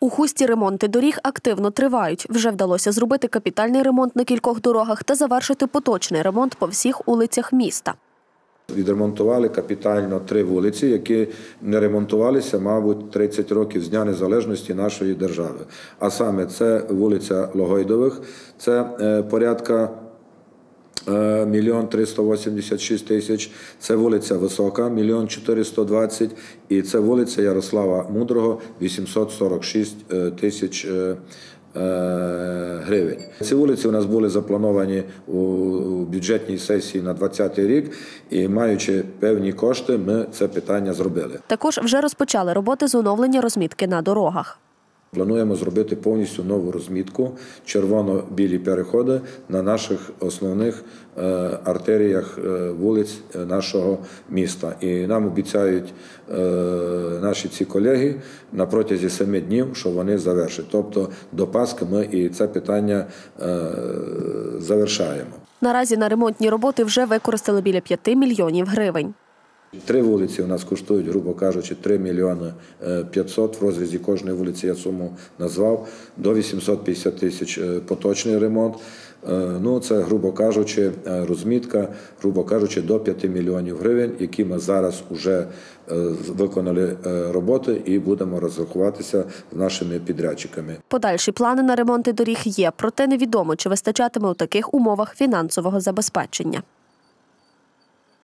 У Хусті ремонти доріг активно тривають. Вже вдалося зробити капітальний ремонт на кількох дорогах та завершити поточний ремонт по всіх вулицях міста. Відремонтували капітально 3 вулиці, які не ремонтувалися, мабуть, 30 років з Дня Незалежності нашої держави. А саме це вулиця Логойдових, це порядка 1 386 000, це вулиця Висока, 1 420 000, і це вулиця Ярослава Мудрого, 846 000 гривень. Ці вулиці у нас були заплановані у бюджетній сесії на 2020 рік, і маючи певні кошти, ми це питання зробили. Також вже розпочали роботи з оновлення розмітки на дорогах. Плануємо зробити повністю нову розмітку, червоно-білі переходи на наших основних артеріях вулиць нашого міста. І нам обіцяють наші ці колеги на протязі 7 днів, що вони завершать. Тобто до Пасхи ми і це питання завершаємо. Наразі на ремонтні роботи вже використали біля 5 мільйонів гривень. 3 вулиці у нас коштують, грубо кажучи, 3 мільйони 500. В розрізі кожної вулиці я суму назвав. До 850 000 поточний ремонт. Ну, це, грубо кажучи, розмітка, грубо кажучи, до 5 мільйонів гривень, які ми зараз вже виконали роботи і будемо розрахуватися з нашими підрядчиками. Подальші плани на ремонти доріг є, проте невідомо, чи вистачатиме у таких умовах фінансового забезпечення.